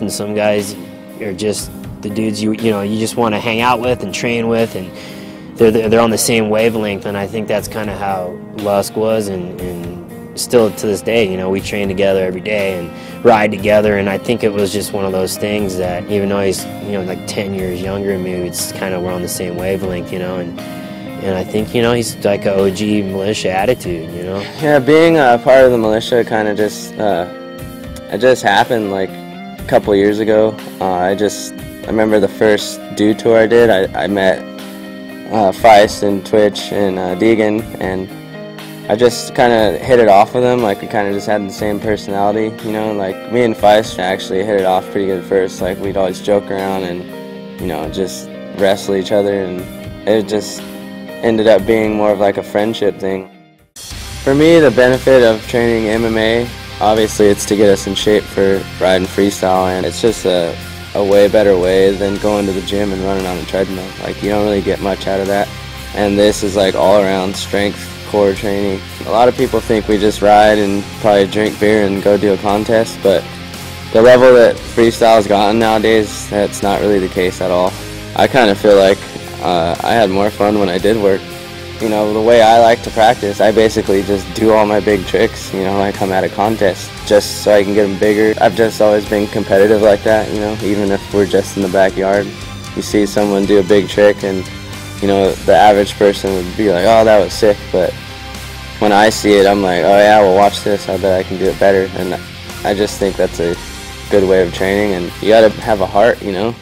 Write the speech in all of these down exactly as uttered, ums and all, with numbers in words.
and some guys are just the dudes you you know you just want to hang out with and train with, and they're they're on the same wavelength. And I think that's kind of how Lusk was, and, and still to this day, you know, we train together every day and ride together. And I think it was just one of those things that even though he's you know like ten years younger than me, it's kind of we're on the same wavelength, you know. And and I think you know he's like a O G militia attitude, you know. Yeah, being a part of the militia kind of just uh, it just happened like a couple years ago. Uh, I just I remember the first Dew tour I did. I, I met uh, Feist and Twitch and uh, Deegan, and I just kind of hit it off with them. Like we kind of just had the same personality, you know. Like me and Feist actually hit it off pretty good at first. Like we'd always joke around and you know just wrestle each other, and it just ended up being more of like a friendship thing. For me, the benefit of training M M A, obviously it's to get us in shape for riding freestyle, and it's just a, a way better way than going to the gym and running on a treadmill. Like you don't really get much out of that, and this is like all around strength, core training. A lot of people think we just ride and probably drink beer and go do a contest, but the level that freestyle's gotten nowadays, that's not really the case at all. I kind of feel like uh, I had more fun when I did work. You know, the way I like to practice, I basically just do all my big tricks, you know, I come at a contest just so I can get them bigger. I've just always been competitive like that, you know, even if we're just in the backyard. You see someone do a big trick and, you know, the average person would be like, oh, that was sick, but when I see it, I'm like, oh yeah, well watch this, I bet I can do it better. And I just think that's a good way of training, and you gotta have a heart, you know.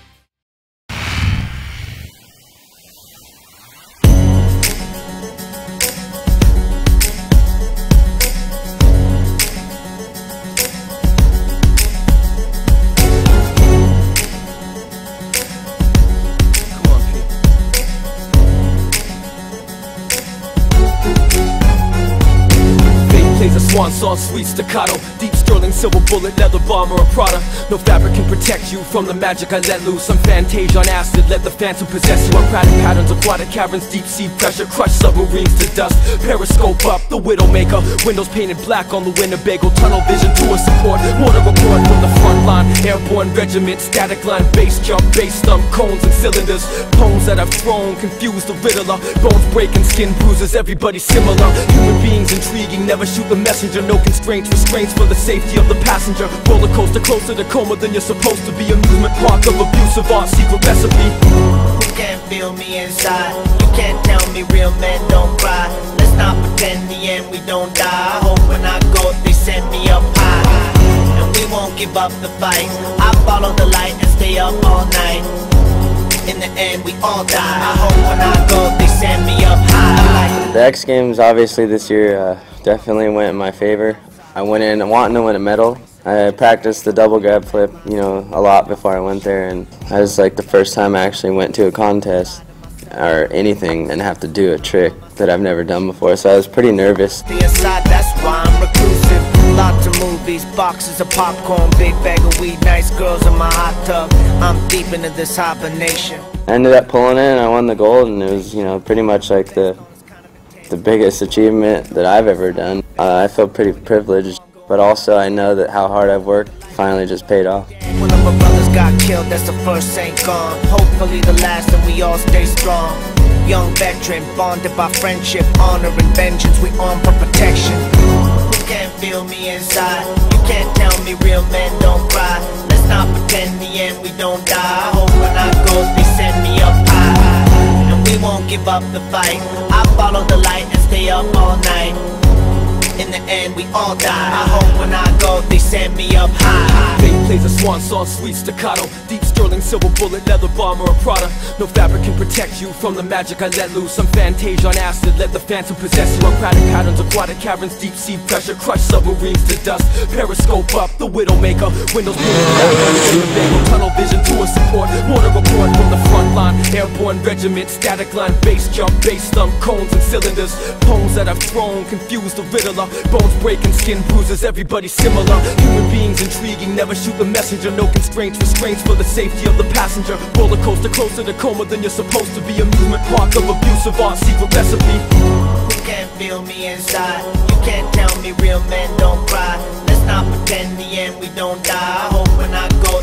Swan song, sweet staccato, deep sterling, silver bullet, leather bomber or Prada. No fabric can protect you from the magic I let loose. I'm Fantasia on acid, let the phantom possess you. Aquatic patterns, aquatic caverns, deep sea pressure, crush submarines to dust. Periscope up, the Widowmaker, windows painted black on the Winnebago. Tunnel vision to a support, water report from the front line. Airborne regiment, static line, base jump, base stump, cones and cylinders. Poems that I've thrown, confuse the riddler. Bones breaking, skin bruises, everybody similar. Human beings intriguing, never shoot the messenger. No constraints, restraints for the safety of the passenger. Roller coaster closer to coma than you're supposed to be. Amusement park of abusive art, secret recipe. Who can't feel me inside? You can't tell me real men don't cry. Let's not pretend the end we don't die. I hope when I go they send me up high, and we won't give up the fight. I follow the light and stay up all night. In the end we all die. I hope when I go they send me up high. Like the X Games obviously this year uh, definitely went in my favor. I went in wanting to win a medal. I practiced the double grab flip, you know, a lot before I went there, and that was like the first time I actually went to a contest or anything and have to do a trick that I've never done before, so I was pretty nervous. Inside, that's why I'm reclusive. Lots of movies, boxes of popcorn, big bag of weed, nice girls in my hot tub. I'm deep into this hibernation. I ended up pulling in and I won the gold, and it was, you know, pretty much like the the biggest achievement that I've ever done. Uh, I feel pretty privileged, but also I know that how hard I've worked finally just paid off. One of my brothers got killed, that's the first ain't gone. Hopefully the last, and we all stay strong. Young veteran, bonded by friendship, honor and vengeance, we arm for protection. Who can't feel me inside? You can't tell me real men don't cry. Let's not pretend the end we don't die. I hope when I go they send me up high, and we won't give up the fight. I follow the light and stay up all night. In the end we all die. I hope when I go they send me up high. Fate plays a swan song, sweet staccato, deep sterling, silver bullet, leather bomber or Prada. No fabric can protect you from the magic I let loose. I'm Fantasia on acid, let the phantom possess you. Aquatic patterns, aquatic caverns, deep sea pressure, crush submarines to dust. Periscope up, the Widowmaker, windows painted black on the Winnebago. Tunnel vision to a support, water report from the front line. Airborne regiment, static line, base jump, base stump, cones and cylinders. Poems that I've thrown, confuse the riddler. Bones breaking, skin bruises, everybody similar. Human beings intriguing, never shoot the messenger. No constraints, restraints for the safety of the passenger. Roller coaster closer to coma than you're supposed to be. Amusement park of abusive art, secret recipe. Who can't feel me inside? You can't tell me real men don't cry. Let's not pretend the end we don't die. I hope when I go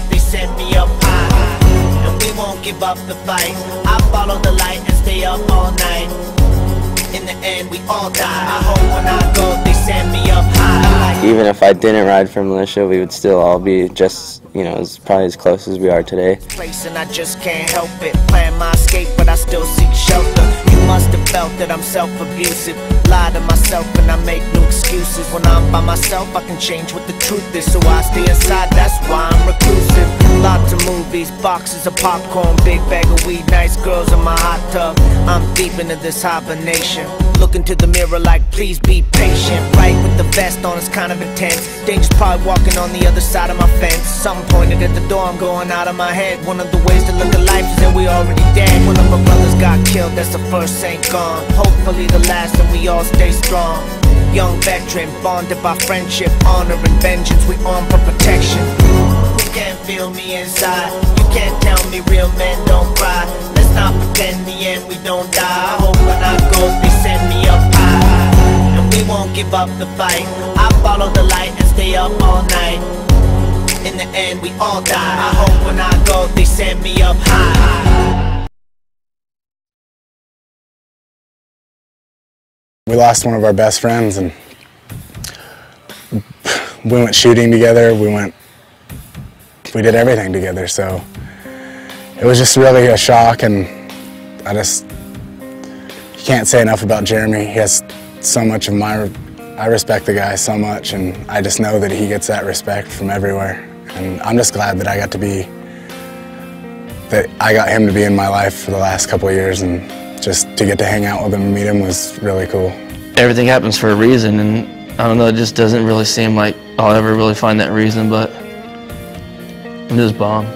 give up the fight. I follow the light and stay up all night. In the end, we all die. I hope when I go, they send me up high. Even if I didn't ride for militia, we would still all be just, you know, as, probably as close as we are today. Place and I just can't help it. Plan my escape, but I still seek shelter. You must have felt that I'm self-abusive. Lie to myself and I make new excuses. When I'm by myself, I can change what the truth is. So I stay inside, that's why I'm reclusive. Lots of movies, boxes of popcorn, big bag of weed, nice girls in my hot tub. I'm deep into this hibernation. Look into the mirror like, please be patient. Right with the vest on, it's kind of intense. Danger's probably walking on the other side of my fence. Something pointed at the door, I'm going out of my head. One of the ways to look at life is that we already dead. One of our brothers got killed, that's the first ain't gone. Hopefully the last and we all stay strong. Young veteran, bonded by friendship, honor and vengeance. We arm for protection. Who can't feel me inside? You can't tell me real men don't cry. Let's not pretend the end we don't die. I hope when I go they send me up high. And we won't give up the fight. I follow the light and stay up all night. In the end we all die. I hope when I go they send me up high. We lost one of our best friends, and we went shooting together, we went, we did everything together, so it was just really a shock, and I just, you can't say enough about Jeremy. He has so much of my, I respect the guy so much, and I just know that he gets that respect from everywhere, and I'm just glad that I got to be, that I got him to be in my life for the last couple of years, and just to get to hang out with him and meet him was really cool. Everything happens for a reason, and I don't know, it just doesn't really seem like I'll ever really find that reason, but I'm just bummed.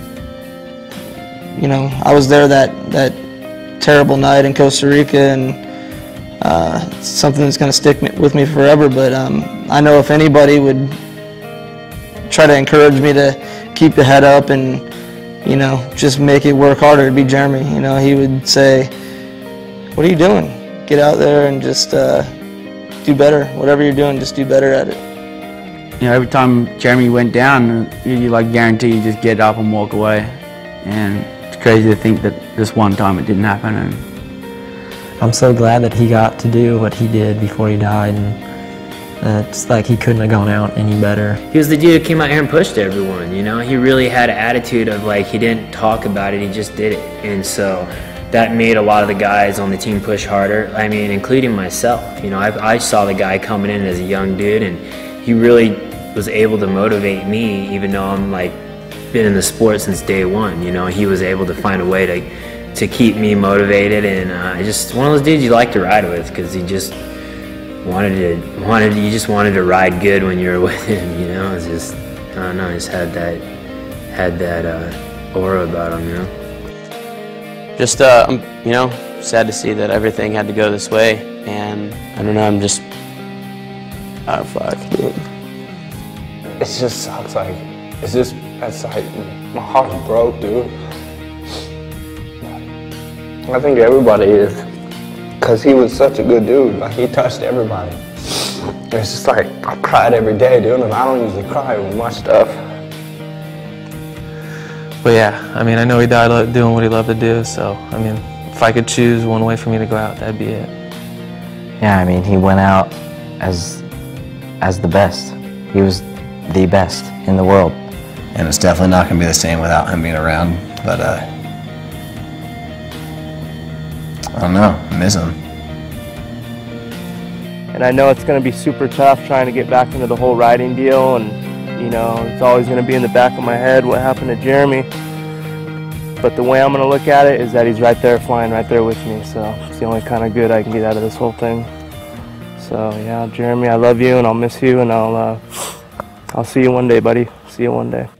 You know, I was there that, that terrible night in Costa Rica, and uh, it's something that's going to stick with me forever, but um, I know if anybody would try to encourage me to keep the head up and, you know, just make it work harder, it'd be Jeremy. You know, he would say, what are you doing? Get out there and just uh, do better. Whatever you're doing, just do better at it. You know, every time Jeremy went down, you, you like guarantee you just get up and walk away. And it's crazy to think that this one time it didn't happen. And I'm so glad that he got to do what he did before he died. And uh, it's like he couldn't have gone out any better. He was the dude who came out here and pushed everyone, you know? He really had an attitude of like, he didn't talk about it, he just did it. And so that made a lot of the guys on the team push harder. I mean, including myself. You know, I, I saw the guy coming in as a young dude, and he really was able to motivate me, even though I'm like, been in the sport since day one. You know, he was able to find a way to, to keep me motivated, and uh, just one of those dudes you like to ride with, because he just wanted to, wanted, you just wanted to ride good when you were with him, you know? It's just, I don't know, just had that, had that uh, aura about him, you know? Just, uh, I'm, you know, sad to see that everything had to go this way, and I don't know, I'm just, ah, fuck. It just sucks, like, it's just, it's like, my heart broke, dude. I think everybody is, because he was such a good dude, like, he touched everybody. It's just like, I cried every day, dude, and I don't usually cry over much stuff. But yeah, I mean, I know he died doing what he loved to do, so, I mean, if I could choose one way for me to go out, that'd be it. Yeah, I mean, he went out as, as the best. He was the best in the world. And it's definitely not going to be the same without him being around, but uh, I don't know, I miss him. And I know it's going to be super tough trying to get back into the whole riding deal, and you know, it's always going to be in the back of my head what happened to Jeremy. But the way I'm going to look at it is that he's right there, flying right there with me. So it's the only kind of good I can get out of this whole thing. So yeah, Jeremy, I love you, and I'll miss you, and I'll uh, I'll see you one day, buddy. See you one day.